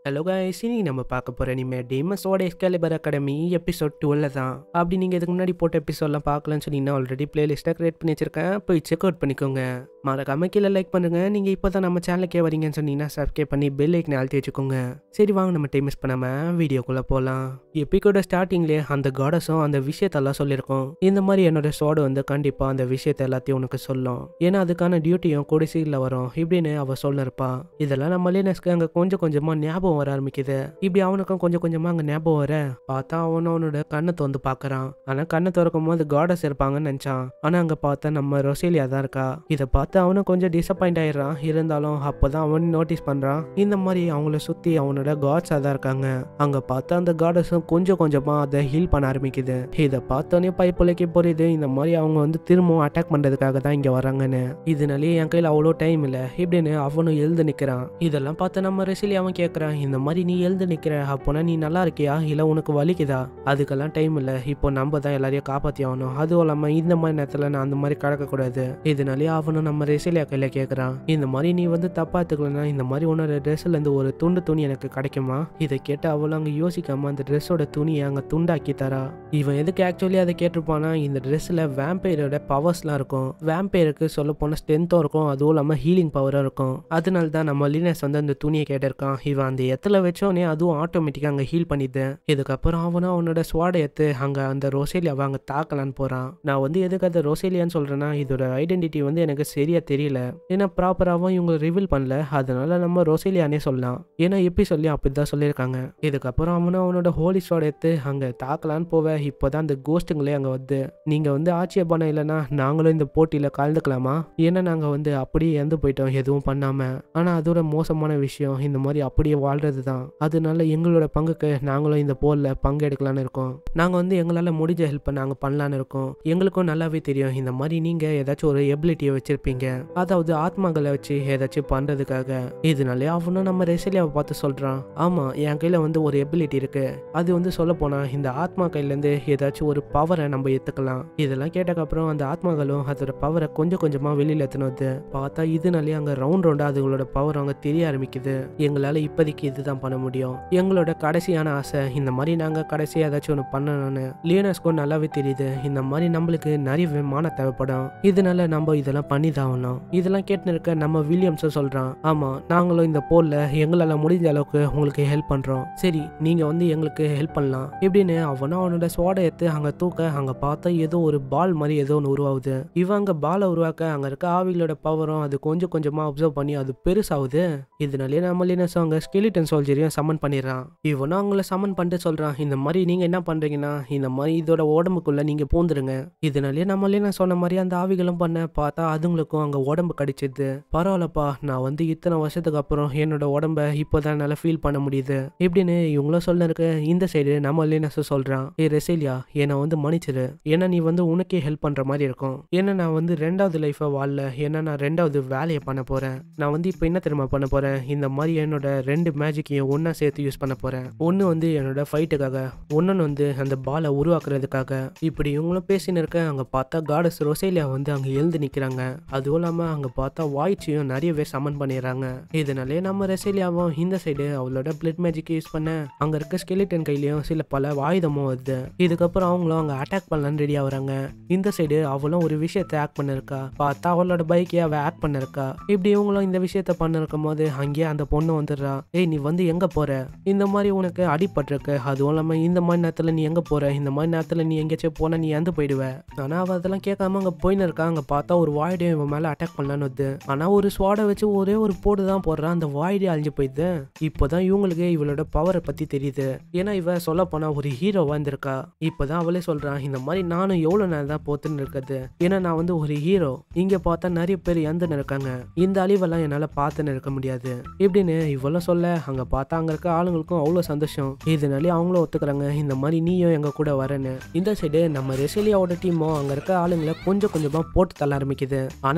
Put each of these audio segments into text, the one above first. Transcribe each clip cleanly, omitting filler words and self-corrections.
Hello guys, இனி நம்ம பார்க்க போற அனிமே டீமஸோட எக்ஸ்கலிபர் அகாடமி எபிசோட் 12 தான். அப்படி நீங்க இதுக்கு முன்னாடி போட்ட எபிசோட்லாம் பார்க்கலன்னு சொன்னீங்கன்னா ஆல்ரெடி பிளேலிஸ்ட்டை கிரியேட் பண்ணி வச்சிருக்கேன், போய் செக் அவுட் பண்ணிக்கோங்க. மறக்காம கீழே லைக் பண்ணுங்க. நீங்க இப்போதான் நம்ம சேனலுக்கே வரீங்கன்னு சொன்னீங்கன்னா சப்ஸ்கிரைப் பண்ணி பெல் ஐக்கனை அழுத்தி வச்சுக்கோங்க. சரி வாங்க நம்ம டைம் மிஸ் பண்ணாம வீடியோக்குள்ள போகலாம். எபிக்கோட ஸ்டார்டிங்லேயே அந்த காடஸும் அந்த விஷயத்தெல்லாம் சொல்லியிருக்கோம். இந்த மாதிரி என்னோட சோடு வந்து கண்டிப்பா அந்த விஷயத்த எல்லாத்தையும் உனக்கு சொல்லும், ஏன்னா அதுக்கான டியூட்டியும் கொடிசீல வரும் இப்படின்னு அவ சொல்லிருப்பா. இதெல்லாம் நம்ம லினஸ்க்கு அங்க கொஞ்சம் கொஞ்சமா ஞாபகம் வர ஆரம்பிக்குது. இப்படி அவனுக்கும் கொஞ்சம் கொஞ்சமா அங்க ஞாபகம் வர பார்த்தா அவனோட கண்ணை திறந்து பாக்குறான். ஆனா கண்ணை திறக்கும் போது காடஸ் இருப்பாங்கன்னு நினைச்சான். ஆனா அங்க பார்த்தா நம்ம ரொசேலியா தான் இருக்கா. இதை பார்த்து அவனும் கொஞ்சம் டிசப்பாயிண்ட் ஆயிடுறான். இருந்தாலும் அப்பதான் அவன் நோட்டீஸ் பண்றான், இந்த மாதிரி அவங்கள சுத்தி அவனோட காட்ஸா தான் இருக்காங்க. அங்க பார்த்தா அந்த காடஸும் கொஞ்சம் கொஞ்சமா அதை ஹீல் பண்ண ஆரம்பிக்குது. இதை பார்த்தோன்னே பைப்புலைக்கு புரியுது, இந்த மாதிரி அவங்க வந்து திரும்பவும் அட்டாக் பண்றதுக்காக தான் இங்க வராங்கன்னு. இதனாலேயே என் கையில அவ்வளோ டைம் இல்லை இப்படின்னு அவனும் எழுந்து நிக்கிறான். இதெல்லாம் பார்த்து நம்ம ரொசேலியா அவன் கேட்கறான், இந்த மாதிரி நீ எழுந்து நிக்கிற அப்போனா நீ நல்லா இருக்கியா இல்ல உனக்கு வலிக்குதா? அதுக்கெல்லாம் டைம் இல்ல, இப்போ நம்ம தான் எல்லாரையும் காப்பாத்தி ஆகணும். அதுவும் இல்லாம இந்த மாதிரி நேரத்துல நான் அந்த மாதிரி கடக்க கூடாது. இதனாலே அவனும் நம்ம ரெசிலியா கையில கேட்கறான், இந்த மாதிரி நீ வந்து தப்பா எடுத்துக்கலன்னா இந்த மாதிரி உன்னோட ட்ரெஸ்ல இருந்து ஒரு துணி எனக்கு கிடைக்குமா? இதை கேட்டு அவளும் அங்க யோசிக்காம அந்த ட்ரெஸ்ஸோட துணியை அங்க துண்டாக்கி தரா. இவன் எதுக்கு ஆக்சுவலி அதை கேட்டிருப்பானா, இந்த ட்ரெஸ்ல வேம்பையரோட பவர்ஸ்லாம் இருக்கும். வேம்பையருக்கு சொல்ல போன ஸ்ட்ரென்த்தும் இருக்கும், அதுவும் இல்லாம ஹீலிங் பவரும் இருக்கும். அதனால தான் நம்ம லினஸ் வந்து அந்த துணியை கேட்டிருக்கான். இவன் அந்த இடத்துல வச்சோடனே அதுவும் ஆட்டோமேட்டிக்கா அங்க ஹீல் பண்ணிது. இதுக்கப்புறம் அவனும் அவனோட ஸ்வாடை எடுத்து அங்க அந்த ரோசேலியாவை அங்க தாக்கலான்னு போறான். நான் வந்து எதுக்கு அதை ரோசேலியான்னு சொல்றேன்னா, இதோட ஐடென்டிட்டி வந்து எனக்கு சரியா தெரியல, ஏன்னா ப்ராப்பராகவும் இவங்க ரிவீல் பண்ணல. அதனால நம்ம ரோசேலியானே சொல்லலாம், ஏன்னா எப்படி சொல்லி அப்படிதான் சொல்லியிருக்காங்க. இதுக்கப்புறம் அவனும் அவனோட ஹோலி ஸ்வாடை எடுத்து அங்க தாக்கலான்னு போவ இப்போதான் அந்த கோஸ்ட்டுங்களே அங்க வந்து, நீங்க வந்து ஆட்சேபணம் இல்லைன்னா நாங்களும் இந்த போட்டியில கலந்துக்கலாமா? ஏன்னா நாங்க வந்து அப்படியே இறந்து போயிட்டோம் எதுவும் பண்ணாம. ஆனா அதோட மோசமான விஷயம் இந்த மாதிரி அப்படியே வாழ்றது தான். அதனால எங்களோட பங்குக்கு நாங்களும் இந்த போர்ல பங்கெடுக்கலான்னு இருக்கோம். நாங்க வந்து எங்களால முடிஞ்ச ஹெல்ப் நாங்க பண்ணலான்னு இருக்கோம். எங்களுக்கும் நல்லாவே தெரியும் இந்த மாதிரி நீங்க ஏதாச்சும் ஒரு எபிலிட்டியை வச்சிருப்பீங்க, அதாவது ஆத்மாக்களை வச்சு ஏதாச்சும் பண்றதுக்காக. இதனாலே அவனும் நம்ம ரெசிலியாவை பார்த்து சொல்றான், ஆமா என் கையில வந்து ஒரு எபிலிட்டி இருக்கு. அது வந்து சொல்ல போனா இந்த ஆத்மா கையில இருந்து ஏதாச்சும் ஒரு பவரை நம்ம எடுத்துக்கலாம். இதெல்லாம் கேட்டக்கப்புறம் அந்த ஆத்மாக்களும் அதோட பவரை கொஞ்சம் கொஞ்சமா வெளியில எத்தணுது. பார்த்தா இதனாலே அங்க ரவுண்டா அதுங்களோட பவர் அங்க தெரிய ஆரம்பிக்குது. எங்களால இப்போதைக்கு இதுதான் பண்ண முடியும். எங்களோட கடைசியான ஆசை இந்த மாதிரி நாங்க கடைசி ஏதாச்சும் ஒன்று பண்ணணும்னு. லியோனஸ்க்கும் நல்லாவே தெரியுது, இந்த மாதிரி நம்மளுக்கு நிறைய மான தேவைப்படும். இதனால நம்ம இதெல்லாம் பண்ணி தான் ஆகணும். இதெல்லாம் கேட்டு இருக்க நம்ம வில்லியம்ஸும் சொல்றான், ஆமா நாங்களும் இந்த போர்ல எங்களால முடிஞ்ச அளவுக்கு உங்களுக்கு ஹெல்ப் பண்றோம். சரி நீங்க வந்து எங்களுக்கு ஹெல்ப் பண்ணலாம் இப்படின்னு அவனும் அவனோட ஸ்வாடை எடுத்து அங்க தூக்க அங்க பார்த்தா ஏதோ ஒரு பால் மாதிரி ஏதோ ஒன்று உருவாகுது. இவன் அங்க பாலை உருவாக்க அங்க இருக்க ஆவிகளோட பவரும் அது கொஞ்சம் கொஞ்சமா அப்சர்வ் பண்ணி அது பெருசாகுது. இதனாலே நம்ம லினஸ் அங்க ஸ்கெலிட்டன் சோல்ஜரையும் சமன் பண்ணிடுறான். இவனும் அவங்கள சமன் பண்ணிட்டு சொல்றான், இந்த மாதிரி நீங்க என்ன பண்றீங்கன்னா இந்த மாதிரி இதோட உடம்புக்குள்ள நீங்க பூந்துருங்க. இதனாலே நம்மளே நான் சொன்ன மாதிரி அந்த ஆவிகளும் பண்ண பார்த்தா அதுங்களுக்கும் அங்க உடம்பு கடிச்சிது. பரவாயில்லப்பா, நான் வந்து இத்தனை வருஷத்துக்கு அப்புறம் என்னோட உடம்ப இப்போதான் என்னால ஃபீல் பண்ண முடியுது இப்படின்னு இவங்களும் சொல்ல இருக்க. இந்த சைடு நம்ம லினஸ் சொல்றான், ஏ ரெசிலியா என்னை வந்து மன்னிச்சிரு, ஏன்னா நீ வந்து உனக்கே ஹெல்ப் பண்ற மாதிரி இருக்கும். ஏன்னா நான் வந்து ரெண்டாவது லைஃபை வாழல, ஏன்னா நான் ரெண்டாவது வேலையை பண்ண போறேன். நான் வந்து இப்போ என்ன தெரியுமா பண்ண போறேன், இந்த மாதிரி என்னோட ரெண்டு மேஜிக்கையும் ஒன்னா சேர்த்து யூஸ் பண்ண போறேன். ஒன்னு வந்து என்னோட ஃபைட்டுக்காக, ஒன்னு வந்து அந்த பாலை உருவாக்குறதுக்காக. இப்படி இவங்களும் பேசின்னு இருக்க அங்க பார்த்தா காடஸ் ரொசேலியா வந்து அங்க எழுந்து நிக்கிறாங்க. அதுவும் இல்லாம அங்க பார்த்தா வாய்ச்சியும் நிறையவே சமன் பண்ணிடுறாங்க. இதனாலே நம்ம ரொசேலியாவும் இந்த சைடு அவளோட பிளட் மேஜிக் யூஸ் பண்ண அங்க இருக்க ஸ்கெலிட்டன் கையிலயும் சில பல ஆயுதமும் வருது. இதுக்கப்புறம் அவங்களும் அங்க அட்டாக் பண்ணலான்னு ரெடி ஆகுறாங்க. இந்த சைடு அவளும் ஒரு விஷயத்தை ஆக்ட் பண்ணிருக்கா. பார்த்தா அவளோட பைக்கே அவ ஆக்ட் பண்ணிருக்கா. இப்படி இவங்களும் இந்த விஷயத்த பண்ணிருக்கும் போது அங்கேயே அந்த பொண்ணு வந்துடுறா, ஏய் நீ வந்து எங்க போற, இந்த மாதிரி உனக்கு அடிபட்டிருக்கு, அதுவும் இல்லாம இந்த மாதிரி நேரத்துல நீ எங்க போற, இந்த மாதிரி நேரத்துல நீ எங்கேயாச்சும் போனா நீ இறந்து போயிடுவ. ஆனா அவ அதெல்லாம் கேட்காம அங்க போயின்னு இருக்கா. அங்க பார்த்தா ஒரு வாய்டையும் இவன் மேல அட்டாக் பண்ணலான்னு வருது. ஆனா ஒரு ஸ்வாடை வச்சு ஒரே ஒரு போடு தான் போடுறான், அந்த வாய்டே அழிஞ்சு போயிடுது. இப்போதான் இவங்களுக்கு இவளோட பவரை பத்தி தெரியுது, ஏன்னா இவ சொல்ல போனா ஒரு ஹீரோவா இருந்திருக்கா. இப்பதான் அவளே சொல்றான், இந்த மாதிரி நானும் எவ்வளவு நேரம் தான் போத்துன்னு இருக்கிறது, ஏன்னா நான் வந்து ஒரு ஹீரோ. இங்க பார்த்தா நிறைய பேர் இறந்துன்னு இருக்காங்க, இந்த அழிவெல்லாம் என்னால பார்த்துன்னு இருக்க முடியாது இப்படின்னு இவளும் சொல்ல அங்க பார்த்தா அங்க இருக்க ஆளுங்களுக்கும் அவ்வளவு சந்தோஷம். இதனாலே அவங்களும் ஒத்துக்கிறாங்க, இந்த மாதிரி நீயும் எங்க கூட வரேன்னு. இந்த சைடு நம்ம ரெசிலியாவோட டீமும் அங்க இருக்க ஆளுங்களை கொஞ்சம் கொஞ்சமா போட்டு தள்ள ஆரம்பிக்குது. ஆனா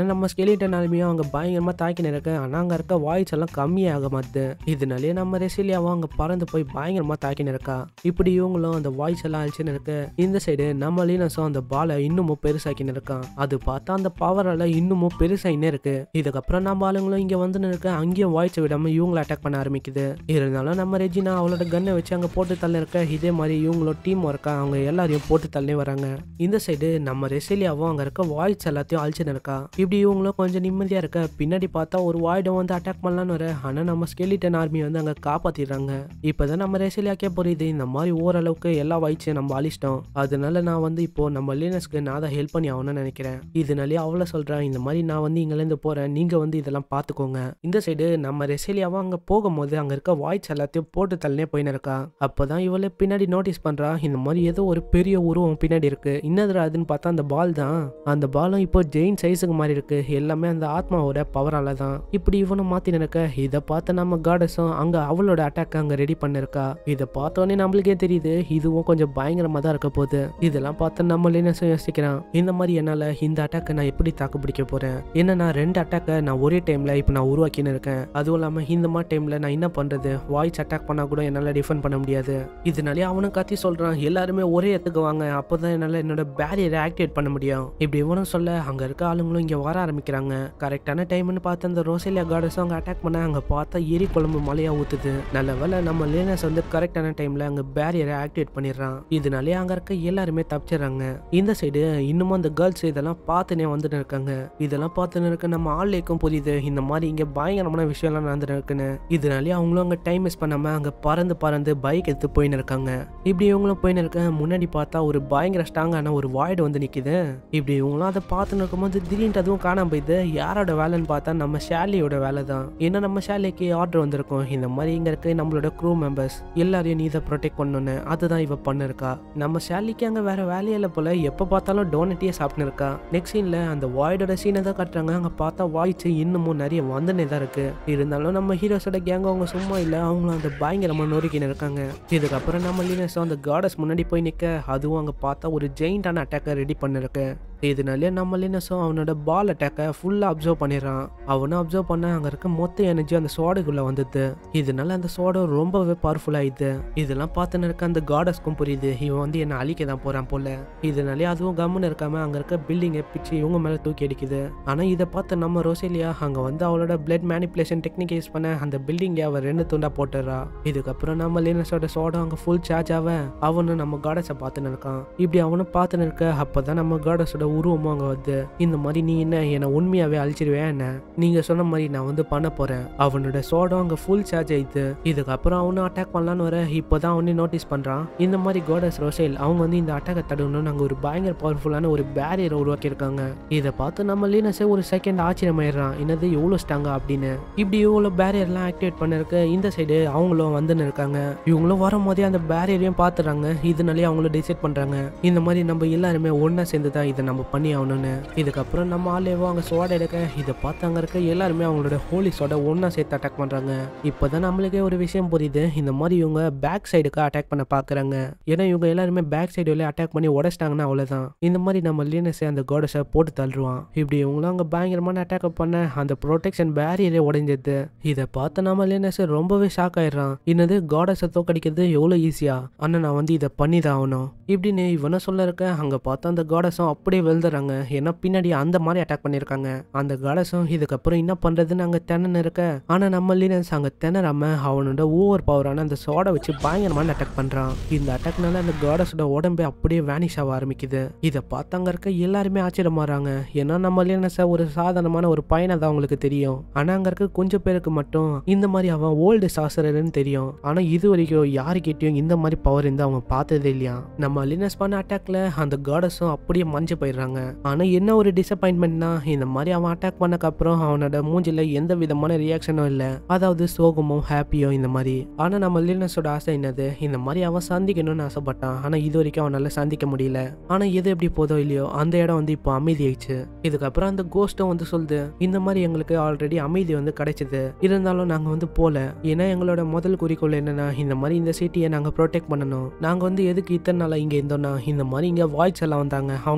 நம்ம ஸ்கெலிட்டன் ஆர்மியும் அங்க பயங்கரமா தாக்கின்னு இருக்கு. ஆனா அங்க இருக்க வாய்ஸ் எல்லாம் கம்மியாக மாட்டுது. இதனாலே நம்ம ரெசிலியாவும் அங்க பறந்து போய் பயங்கரமா தாக்கின்னு இருக்கா. இப்படி இவங்களும் அந்த வாய்ஸ் எல்லாம் அழிச்சுன்னு இருக்கு. இந்த சைடு நம்ம லீனஸும் அந்த பாலை இன்னமும் பெருசாக்கின்னு இருக்கான். அது பார்த்தா அந்த பவரால இன்னமும் பெருசாயின்னு இருக்கு. இதுக்கப்புறம் நம்ம ஆளுங்களும் இங்க வந்து இருக்க அங்கேயும் வாய்ஸ் விடாம இவங்களை அட்டாக் பண்ண ஆரம்பிக்குது. இருந்தாலும் நம்ம ரெஜினா அவளோட கன்னை வச்சு அங்க போட்டு தள்ள இருக்க. இதே மாதிரி இவங்களும் டீம் ஒர்க்கா அவங்க எல்லாரையும் போட்டு தள்ளி வராங்க. இந்த சைடு நம்ம ரெசிலியாவும் அங்க இருக்க வாய்ஸ் எல்லாத்தையும் அழிச்சுன்னு இருக்கா. இப்படி இவங்களும் கொஞ்சம் நிம்மதியா இருக்க. பின்னாடி பார்த்தா ஒரு வாய்டும் வந்து அட்டாக் பண்ணலான்னு வர. ஆனா நம்ம ஸ்கெலிட்டன் ஆர்மி வந்து அங்க காப்பாத்திடுறாங்க. இப்பதான் நம்ம ரெசிலியாக்கே புரியுது இந்த மாதிரி ஓரளவுக்கு எல்லா வாய்ஸையும் நம்ம அழிச்சிட்டோம். அதனால நான் வந்து இப்போ நம்ம லீனஸ்க்கு நான் தான் ஹெல்ப் பண்ணி ஆகணும்னு நினைக்கிறேன். இதனாலே அவளை சொல்றேன் இந்த மாதிரி நான் வந்து இங்கிருந்து போறேன், நீங்க வந்து இதெல்லாம் பாத்துக்கோங்க. இந்த சைடு நம்ம ரெசிலியாவும் அங்க போகும்போது அங்க இருக்க வாய்ஸ் எல்லாத்தையும் போட்டு தள்ளனே போயின்னு இருக்கா. அப்பதான் இவளே பின்னாடி நோட்டீஸ் பண்றா இந்த மாதிரி ஏதோ ஒரு பெரிய உருவம் பின்னாடி இருக்கு. என்னது அதுன்னு பார்த்தா அந்த பால் தான். அந்த பாலும் இப்போ ஜெயின் சைஸுக்கு மாதிரி இருக்கு. எல்லாமே அந்த ஆத்மாவோட பவரால தான். இப்படி இவனும் மாத்தி நினைக்க. இதை பார்த்து நம்ம காடஸும் அங்க அவளோட அட்டாக் அங்க ரெடி பண்ணிருக்கா. இதை பார்த்தோன்னே நம்மளுக்கே தெரியுது இதுவும் கொஞ்சம் பயங்கரமா தான் இருக்க போகுது. இதெல்லாம் பார்த்து நம்ம லீனஸும் யோசிக்கிறான் இந்த மாதிரி என்னால இந்த அட்டாக்கை நான் எப்படி தாக்கு பிடிக்க போறேன். என்னன்னா 2 அட்டாக்கை நான் ஒரே டைம்ல இப்போ நான் உருவாக்கின்னு இருக்கேன். அதுவும் இல்லாம இந்த மாதிரி டைம்ல நான் என்ன பண்றது, வாய்ஸ் அட்டாக் பண்ணா கூட என்னால டிஃபெண்ட் பண்ண முடியாது. இதனாலே அவனும் கத்தி சொல்றான் எல்லாருமே ஒரே இடத்துக்கு வாங்க, அப்பதான் என்னால என்னோட பேரியரை ஆக்டிவேட் பண்ண முடியும். இப்படி இவனும் சொல்ல அங்க இருக்க ஆளுங்களும் இங்க வர ஆரம்பிக்கிறாங்க. கரெக்டான டைம்னு பார்த்து அந்த ரோசேலியா காடஸும் அங்க அட்டாக் பண்ண. அங்க பார்த்தா எரி குழம்பு மலையா ஊத்துது. நல்ல வேலை நம்ம லீனஸ் வந்து கரெக்டான டைம்ல அங்க பேரியரை ஆக்டிவேட் பண்ணிடுறான். இதனாலே அங்க இருக்க எல்லாருமே தப்பிச்சிடறாங்க. இந்த சைடு இன்னமும் அந்த கேர்ள்ஸ் இதெல்லாம் பார்த்துனே வந்துட்டு இருக்காங்க. இதெல்லாம் பார்த்துன்னு இருக்க நம்ம ஆளுக்கும் புரியுது இந்த மாதிரி இங்க பயங்கரமான விஷயம் எல்லாம் நடந்துட்டு இருக்குன்னு. இதனாலே அவங்களும் அங்க டைம் மிஸ் பண்ணாம அங்க பறந்து பறந்து பைக் எடுத்து போயின்னு இருக்காங்க. இப்படி இவங்களும் போயின்னு இருக்க. முன்னாடி பார்த்தா ஒரு பயங்கர ஸ்ட்ராங்கான ஒரு வாய்டு வந்து நிக்குது. இப்படி இவங்களும் அதை பார்த்துன்னு இருக்கும்போது திடீர்னு அதுவும் காணாம போயிடுது. யாரோட வேலைன்னு பார்த்தா நம்ம ஷாலியோட வேலை தான். ஏன்னா நம்ம ஷாலிக்கு ஆர்டர் வந்திருக்கும் இந்த மாதிரி இங்க இருக்க நம்மளோட க்ரூ மெம்பர்ஸ் எல்லாரையும் நீ இதை ப்ரொடெக்ட் பண்ணணும்னு. அதுதான் இவ பண்ணிருக்கா. நம்ம ஷாலிக்கு அங்க வேற வேலையில போல எப்ப பார்த்தாலும் டோனட்டியே சாப்பிட்டு இருக்கா. நெக்ஸ்ட் சீன்ல அந்த வாய்டோட சீனை தான் காட்டுறாங்க. அங்க பார்த்தா வாய்ஸ் இன்னமும் நிறைய வந்துனே தான் இருக்கு. இருந்தாலும் நம்ம ஹீரோஸோட கேங் அவங்க சும்மா இல்ல, அவங்களும் அந்த பயங்கரமா நொறுக்கின்னு இருக்காங்க. இதுக்கப்புறம் நம்ம லீனஸும் அந்த காடஸ் முன்னாடி போய் நிக்க. அதுவும் அங்க பார்த்தா ஒரு ஜெயிண்டான அட்டாக்கை ரெடி பண்ணிருக்கு. இதனாலே நம்ம லீனஸும் அவனோட பால் அட்டாக்கை ஃபுல்லா அப்சர்வ் பண்ணிடுறான். அவனும் அப்சர்வ் பண்ண அங்க இருக்க மொத்த எனர்ஜி அந்த சோடுக்குள்ள வந்தது. இதனால அந்த சோடு ரொம்பவே பவர்ஃபுல் ஆயிடுது. இதெல்லாம் பார்த்துன்னு இருக்க அந்த காடஸ்க்கும் புரியுது இவன் வந்து என்ன அழிக்க தான் போறான் போல. இதனாலே அதுவும் கம்முன்னு இருக்காம அங்க இருக்க பில்டிங்கை பிச்சு இவங்க மேல தூக்கி அடிக்குது. ஆனா இதை பார்த்து நம்ம ரோசேலியா அங்க வந்து அவளோட பிளட் மேனிப்புலேஷன் டெக்னிக் யூஸ் பண்ண அந்த பில்டிங்கை அவ 2 துண்டா போட்டுறா. இதுக்கப்புறம் நம்ம லீனஸோட சோடம் அங்க ஃபுல் சார்ஜ் ஆக அவனும் நம்ம காடஸை பார்த்துன்னு இருக்கான். இப்படி அவனும் பார்த்துன்னு இருக்க. அப்பதான் நம்ம காடஸோட உருவமும் அங்க வந்து இந்த மாதிரி நீ என்ன உண்மையாவே அழிச்சிருவேன் என்ன, நீங்க சொன்ன மாதிரி நான் வந்து பண்ண போறேன். அவனோட சோடம் அங்க ஃபுல் சார்ஜ் ஆயிடுது. இதுக்கப்புறம் அவனும் அட்டாக் பண்ணலான்னு வர. இப்பதான் அவனே நோட்டீஸ் பண்றான் இந்த மாதிரி காடஸ் ரோசேல் அவங்க வந்து இந்த அட்டாக்கை தடுக்கணும்னு அங்க ஒரு பயங்கர பவர்ஃபுல்லான ஒரு பேரியரை உருவாக்கி இருக்காங்க. இதை பார்த்து நம்ம லீனஸே ஒரு செகண்ட் ஆச்சரியமாயிடுறான் என்னது எவ்வளவு ஸ்ட்ராங்கா அப்படின்னு. இப்படி இவ்வளவு பேரியர்லாம் ஆக்டிவேட் பண்ணிருக்கு. இந்த சைடு அவங்களும் வந்துன்னு இருக்காங்க. இவங்களும் வரும்போதே அந்த பேரியரையும் பார்த்துறாங்க. இதனாலே அவங்களும் டிசைட் பண்றாங்க இந்த மாதிரி நம்ம எல்லாருமே ஒன்னா சேர்ந்துதான் இதை நம்ம பண்ணி ஆகணும்னு. இதுக்கப்புறம் நம்ம ஆளேவோ அங்க சோட எடுக்க. இதை பார்த்து அங்க இருக்க எல்லாருமே அவங்களோட ஹோலி சோட ஒன்னா சேர்த்து அட்டாக் பண்றாங்க. இப்பதான் நம்மளுக்கே ஒரு விஷயம் புரியுது இந்த மாதிரி இவங்க பேக் சைடுக்கு அட்டாக் பண்ண பாக்குறாங்க. ஏன்னா இவங்க எல்லாருமே பேக் சைடுல அட்டாக் பண்ணி உடைச்சிட்டாங்கன்னா அவ்வளவுதான். இந்த மாதிரி நம்ம லீனஸை அந்த காடஸை போட்டு தள்ளுவான். இப்படி இவங்களும் அங்க பயங்கரமான அட்டாக் பண்ண அந்த ப்ரொடெக்ஷன் பேரியரே உடைஞ்சது. இதை பார்த்து நம்ம லீனஸ் ரொம்பவே ஷாக் ஆயிடுறான். என்னது காடஸை தோக்கடிக்கிறது எவ்வளவு ஈஸியா, ஆனா நான் வந்து இதை பண்ணிதான் ஆகணும் இப்படின்னு இவனை சொல்ல இருக்க. அங்க பார்த்தா அந்த காடஸும் அப்படியே வெல்துறாங்க. ஏன்னா பின்னாடி அந்த மாதிரி அட்டாக் பண்ணிருக்காங்க. அந்த காடஸும் இதுக்கப்புறம் என்ன பண்றதுன்னு அங்க திணன்னு இருக்க. ஆனா நம்ம லீனஸ் அங்க திணறாம அவனோட ஓவர் பவரான அந்த சோடை வச்சு பயங்கரமான அட்டாக் பண்றான். இந்த அட்டாக்னால அந்த காடஸோட உடம்பே அப்படியே வேனிஷ் ஆக ஆரம்பிக்குது. இதை பார்த்து அங்க இருக்க எல்லாருமே ஆச்சரியமாறாங்க. ஏன்னா நம்ம லீனஸை ஒரு சாதாரணமான ஒரு பையனை தான் அவங்களுக்கு தெரியும். ஆனா அங்க இருக்க கொஞ்சம் பேருக்கு மட்டும் இந்த மாதிரி அவன் ஓல்டு சாசரர்னு தெரியும். ஆனா இது வரைக்கும் யாருக்கிட்டையும் இந்த மாதிரி பவர் இருந்து அவங்க பார்த்ததே இல்லையா. நம்ம லீனஸ் பண்ண அட்டாக்ல அந்த காடஸும் அப்படியே மஞ்சு போயிடுறாங்க. ஆனா என்ன ஒரு டிசப்பாயின்மெண்ட்னா இந்த மாதிரி அவன் அட்டாக் பண்ணக்கு அப்புறம் அவனோட மூஞ்சில எந்த விதமான ரியாக்ஷனும் இல்ல. அதாவது சோகமும் ஹாப்பியோ இந்த மாதிரி. ஆனா நம்ம லீனஸோட ஆசை என்னது இந்த மாதிரி அவன் சந்திக்கணும்னு ஆசைப்பட்டான். ஆனா இது வரைக்கும் அவனால சந்திக்க முடியல. ஆனா எது எப்படி போதோ இல்லையோ அந்த இடம் வந்து இப்போ அமைதி ஆயிடுச்சு. இதுக்கப்புறம் அந்த கோஸ்டும் வந்து சொல்லுது இந்த மாதிரி எங்களுக்கு ஆல்ரெடி அமைதி வந்து கிடைச்சது, இருந்தாலும் நாங்க வந்து போல. ஏன்னா எங்களோட முதல் குறிக்கோள் என்னன்னா இந்த மாதிரி இந்த சிட்டியை நாங்க ப்ரொடெக்ட் பண்ணணும். நாங்க வந்து எதுக்கு இத்தனை நாளா இங்க இருந்தோம்னா இந்த மாதிரி இங்க வாய்ஸ் எல்லாம் வந்தாங்க அவங்களுக்காக தான்.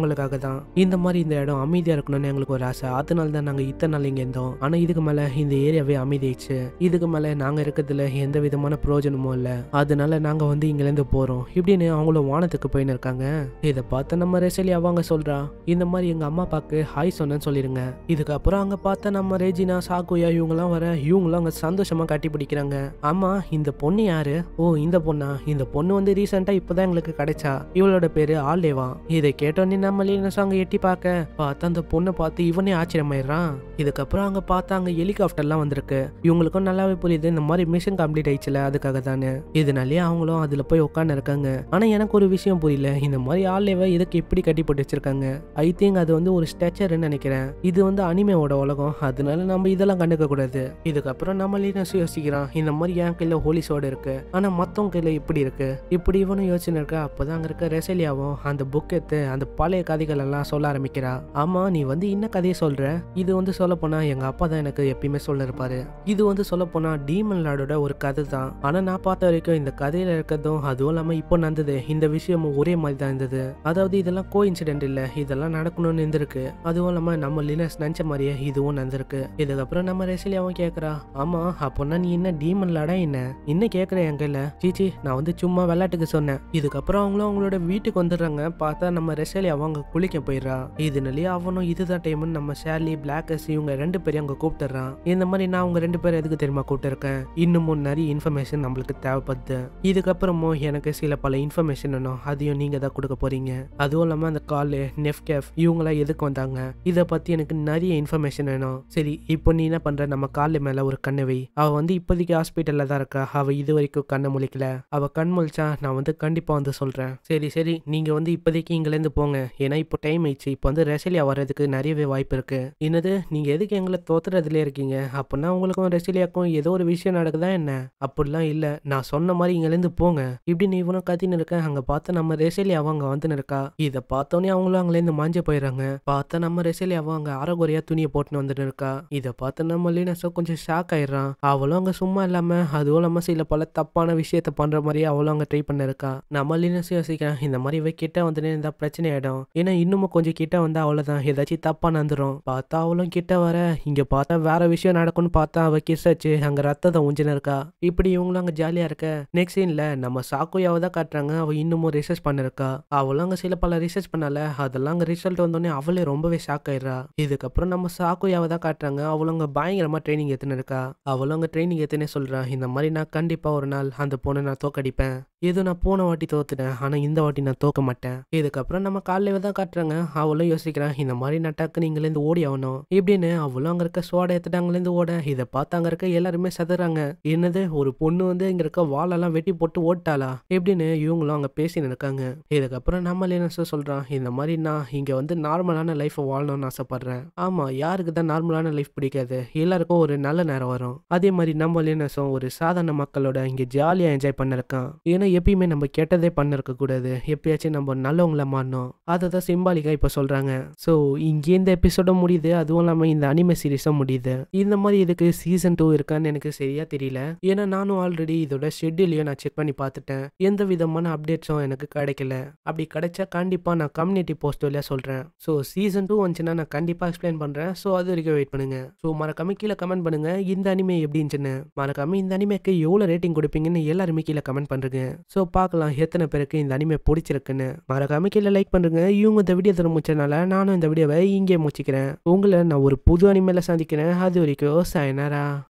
தான். இந்த மாதிரி இந்த இடம் அமைதியா இருக்கணும்னு எங்களுக்கு ஒரு ஆசை, அதனால தான் நாங்க இத்தனை நாள் இங்க இருந்தோம். ஆனா இதுக்கு மேல இந்த ஏரியாவே அமைதியாயிடுச்சு, இதுக்கு மேல நாங்க இருக்கிறதுல எந்த விதமான பிரயோஜனமும் இல்ல, அதனால நாங்க வந்து இங்க இருந்து போறோம் இப்படின்னு அவங்களும் வானத்துக்கு போயின்னு இருக்காங்க. இதை பார்த்த நம்ம ரெசலி அவங்க சொல்றா, இந்த மாதிரி எங்க அம்மா அப்பாக்கு ஹாய் சொன்னேன்னு சொல்லிருங்க. இதுக்கப்புறம் அங்க பார்த்த நம்ம ரெஜினா சாக்குயா இவங்கெல்லாம் வர, இவங்களும் அங்க சந்தோஷமா கட்டி பிடிக்கிறாங்க. ஆமா இந்த பொண்ணு யாரு? ஓ இந்த பொண்ணா? இந்த பொண்ணு வந்து ரீசெண்டா இப்பதான் எங்களுக்கு கிடைச்சா, இவளோட பேரு ஆல்டேவா. இதை கேட்டோன்னே நம்ம லீனஸ் அங்க எட்டி பார்த்தா அந்த பொண்ணை பார்த்து இவனே ஆச்சரியமாயிடுறான். இதுக்கப்புறம் அங்க பார்த்தா அங்க ஹெலிகாப்டர்லாம் வந்திருக்கு. இவங்களுக்கும் நல்லாவே புரியுது இந்த மாதிரி மிஷன் கம்ப்ளீட் ஆயிடுச்சுல அதுக்காக தானே, இதனாலேயே அவங்களும் அதுல போய் உட்காந்து இருக்காங்க. ஆனா எனக்கு ஒரு விஷயம் புரியல, இந்த மாதிரி ஆல்டேவா எதுக்கு இப்படி கட்டி போட்டு வச்சிருக்காங்க? ஐ திங்க் அது வந்து ஒரு ஸ்ட்ரெச்சர்னு நினைக்கிறேன். இது வந்து அனிமேவோட உலகம், அதனால நம்ம இதெல்லாம் கண்டுக்க கூடாது. இதுக்கப்புறம் நம்ம லீனஸ் யோசிக்கிறான், இந்த மாதிரி என் கையில ஹோலிஸோட இருக்கு, ஆனா மத்தவங்க கையில இப்படி இருக்கு. இப்படி இவனும் யோசனை இருக்க. அப்பதான் அங்க இருக்க ரெசலியாவும் அந்த புக் எடுத்து அந்த பழைய கதைகள் எல்லாம் சொல்ல ஆரம்பிக்கிறா. ஆமா நீ வந்து என்ன கதையை சொல்ற? இது வந்து சொல்ல போனா எங்க அப்பா தான் எனக்கு எப்பயுமே சொல்ல இருப்பாரு. இது வந்து சொல்ல போனா டீமன் லார்டோட ஒரு கதை தான். ஆனா நான் பார்த்த வரைக்கும் இந்த கதையில இருக்கிறதும் அதுவும் இல்லாம இப்போ நடந்தது இந்த விஷயமும் ஒரே மாதிரி தான் இருந்தது. அதாவது இதெல்லாம் கோ இன்சிடென்ட் இல்ல, இதெல்லாம் நடக்கணும்னு இருந்திருக்கு. அதுவும் இல்லாம நம்ம லினஸ் நினைச்ச மாதிரியே இதுவும் நடந்திருக்கு. இதுக்கப்புறம் நம்ம ரெசலியாவும் கேக்குறா, ஆமா அப்போனா நீ என்ன டீமன் லார்டா என்ன கேக்குற என் கையில? சீச்சி நான் வந்து சும்மா விளையாட்டுக்கு சொன்னேன். இதுக்கப்புறம் அவங்களும் அவங்களோட வீட்டுக்கு வந்துடுறாங்க. பார்த்தா நம்ம ரெசலியா அவங்க குளிக்க போயிடுறா. இதனாலேயே அவனும் இதுதான் டைம்னு நம்ம ஷேர்லி பிளாக்கஸ் இவங்க ரெண்டு பேரும் அங்க கூப்பிட்டுறான். இந்த மாதிரி நான் அவங்க ரெண்டு பேரும் எதுக்கு தெரியுமா கூப்பிட்டுருக்கேன், இன்னமும் நிறைய இன்ஃபர்மேஷன் நம்மளுக்கு தேவைப்படுது. இதுக்கப்புறமும் எனக்கு சில பல இன்ஃபர்மேஷன் வேணும், அதையும் நீங்க தான் கொடுக்க போறீங்க. அதுவும் இல்லாம அந்த காலு நெஃப்கேஃப் இவங்களா எதுக்கு வந்தாங்க, இதை பத்தி எனக்கு நிறைய இன்ஃபர்மேஷன் வேணும். சரி இப்போ நீ என்ன பண்ற, நம்ம காலு மேல ஒரு கண்ணை வை. அவ வந்து இப்போதைக்கு ஹாஸ்பிட்டல்ல தான் இருக்கா, அவ இது வரைக்கும் கண்ணை முழிக்கல. அவ கண் முழிச்சா நான் வந்து கண்டிப்பா வந்து சொல்றேன். சரி நீங்க வந்து இப்போதைக்கு இங்க இருந்து போங்க, ஏன்னா இப்போ டைம் ஆயிடுச்சு. இப்போ வந்து ரெசலியா வர்றதுக்கு நிறையவே வாய்ப்பு இருக்கு. என்னது நீங்க எதுக்கு எங்களை தோத்துறதுல இருக்கீங்க? அப்படின்னா உங்களுக்கும் ரெசலியாக்கும் ஏதோ ஒரு விஷயம் நடக்குதா என்ன? அப்படிலாம் இல்ல, நான் சொன்ன மாதிரி இங்க இருந்து போங்க இப்படின்னு இவனும் கத்தின்னு இருக்க. அங்க பார்த்து நம்ம ரெசலியாவும் அங்க வந்து இருக்கா. இதை பார்த்தோன்னே அவங்களும் அங்கிருந்து மாஞ்சு போயிடுறாங்க. பார்த்தா நம்ம ரெசலியாவும் அங்க அரைகுறையா துணியை போட்டுன்னு வந்துட்டு இருக்கா. இதை பார்த்து நம்ம லீனஸும் கொஞ்சம் ஷாக் ஆயிடுறான். அவளும் அங்க சும்மா இல்லாம அதுவும் இல்லாம சில பல தப்பான விஷயத்த பண்ற மாதிரியே அவளும் அங்க ட்ரை பண்ண இருக்கா. நம்ம லீனஸும் யோசிக்கிறான், இந்த மாதிரி இவ கிட்ட வந்துட்டு இருந்தா பிரச்சனை ஆயிடும், ஏன்னா இன்னமும் கொஞ்சம் கிட்ட வந்தா அவ்வளவுதான் ஏதாச்சும் தப்பா நடந்துரும். பார்த்தா அவளும் கிட்ட வர, இங்க பார்த்தா வேற விஷயம் நடக்கும்னு பார்த்தா அவ கிஸ் ஆச்சு அங்க ரத்தத்தை ஊஞ்சின்னு இருக்கா. இப்படி இவங்களும் அங்க ஜாலியா இருக்க. நெக்ஸ்ட் சீன்ல நம்ம சாக்குயாவை தான் காட்டுறாங்க. அவ இன்னமும் ரிசர்ச் பண்ணிருக்கா. அவளும் அங்க சில பல ரிசர்ச் பண்ணல, அதெல்லாம் அங்க ரிசல்ட் வந்தோடனே அவளே ரொம்பவே ஷாக் ஆயிடுறா. இதுக்கப்புறம் நம்ம சாக்குயாவை தான் காட்டுறாங்க. அவளும் அங்க பயங்கரமா ட்ரைனிங் எடுத்துன்னு இருக்கா. அவளும் அங்க ட்ரைனிங் எடுத்துனே சொல்றா, இந்த மாதிரி நான் கண்டிப்பா ஒரு நாள் அந்த பொண்ணை நான் தோக்கடிப்பேன். இது நான் போன வாட்டி தோத்துட்டேன், ஆனா இந்த வாட்டி நான் தோக்க மாட்டேன். இதுக்கப்புறம் நம்ம காலையில தான் காட்டுறாங்க. அவளும் யோசிக்கிறான், இந்த மாதிரி நான் டக்கு இங்கிலேருந்து ஓடி ஆகணும் இப்படின்னு. அவளும் அங்க இருக்க சோடை எடுத்துட்டு அங்கிலேருந்து ஓட. இதை பார்த்து அங்க இருக்க எல்லாருமே சதுறாங்க. என்னது ஒரு பொண்ணு வந்து இங்க இருக்க வாழெல்லாம் வெட்டி போட்டு ஓட்டாளா இப்படின்னு இவங்களும் அங்க பேசின்னு இருக்காங்க. இதுக்கப்புறம் நம்ம லினஸ் சொல்றான், இந்த மாதிரி நான் இங்க வந்து நார்மலான லைஃப் வாழணும்னு ஆசைப்படுறேன். ஆமா யாருக்கு தான் நார்மலான லைஃப் பிடிக்காது, எல்லாருக்கும் ஒரு நல்ல நேரம் வரும். அதே மாதிரி நம்ம லினஸும் ஒரு சாதாரண மக்களோட இங்க ஜாலியா என்ஜாய் பண்ணிருக்கான். ஏன்னா எப்பயுமே நம்ம கெட்டதே பண்ணிருக்க கூடாது, எப்பயாச்சும் நம்ம நல்லவங்கள மாறணும். அதை தான் சிம்பாலிக்கா இப்ப சொல்றாங்க. ஸோ இங்கே இந்த எபிசோட முடியுது, அதுவும் இல்லாம இந்த அனிமே சீரீஸும் முடியுது. இந்த மாதிரி இதுக்கு சீசன் 2 இருக்கான்னு எனக்கு சரியா தெரியல, ஏன்னா நானும் ஆல்ரெடி இதோட ஷெட்யூலையும் நான் செக் பண்ணி பார்த்துட்டேன். எந்த விதமான அப்டேட்ஸும் எனக்கு கிடைக்கல. அப்படி கிடைச்சா கண்டிப்பா நான் கம்யூனிட்டி போஸ்ட் வழியா சொல்றேன். ஸோ சீசன் 2 வந்துச்சுன்னா நான் கண்டிப்பா எக்ஸ்பிளைன் பண்றேன். ஸோ அது வரைக்கும் வெயிட் பண்ணுங்க. ஸோ மறக்காம கீழே கமெண்ட் பண்ணுங்க இந்த அனிமே எப்படி இருந்துச்சுன்னு. மறக்காம இந்த அனிமேக்கு எவ்வளவு ரேட்டிங் கொடுப்பீங்கன்னு எல்லாருமே கீழே கமெண்ட் பண்றீங்க. ஸோ பார்க்கலாம் எத்தனை பேருக்கு இந்த அனிமே பிடிச்சிருக்குன்னு. மறக்காம கீழே லைக் பண்ணுங்க. இவங்க இந்த வீடியோ தர முடிச்சதுனால நானும் இந்த வீடியோவை இங்கே முடிச்சுக்கிறேன். உங்களை நான் ஒரு புது அனிமேல சந்திக்கிறேன். அது வரைக்கும் சாயனாரா.